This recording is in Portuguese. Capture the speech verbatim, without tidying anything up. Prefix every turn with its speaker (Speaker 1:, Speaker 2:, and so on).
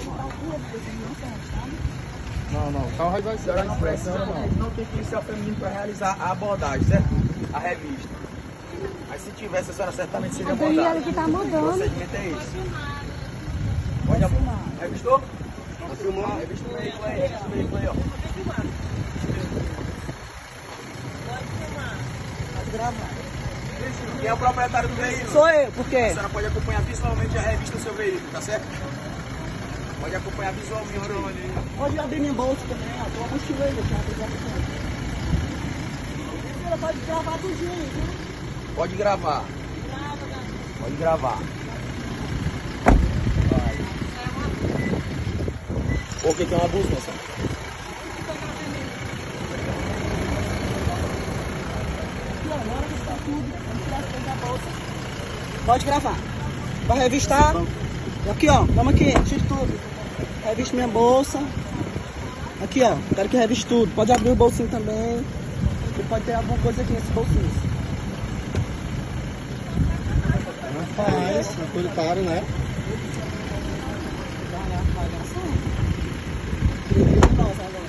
Speaker 1: Não, não, o carro vai ser a expressão, não.
Speaker 2: Não tem policial feminino para realizar a abordagem, certo? A revista. Mas se tivesse, a senhora certamente seria abordada.
Speaker 3: Ele que tá
Speaker 2: O
Speaker 3: mudando.
Speaker 2: procedimento é esse. Pode filmar. Revistou? Tá filmando? Revista o veículo aí, revista o veículo aí, ó.
Speaker 3: Pode gravar.
Speaker 2: Quem é o proprietário do veículo?
Speaker 3: Sou eu, por
Speaker 2: A
Speaker 3: quê?
Speaker 2: senhora pode acompanhar visualmente a revista do seu veículo, tá certo? Pode acompanhar visualmente ali.
Speaker 3: Pode abrir minha bolsa também, ó. Tem uma mochila aí, deixa eu abrir ela. Pode gravar tudinho, viu?
Speaker 2: Pode gravar. Pode gravar. O que que é um abuso, moça?
Speaker 3: Pode gravar. Pra revistar. Aqui, ó. Toma aqui, tira tudo. Reviste minha bolsa. Aqui, ó. Quero que reviste tudo. Pode abrir o bolsinho também. Porque pode ter alguma coisa aqui nesse bolsinho.
Speaker 1: Não faz, uma coisa para, né?
Speaker 3: Vai lá, vai lá.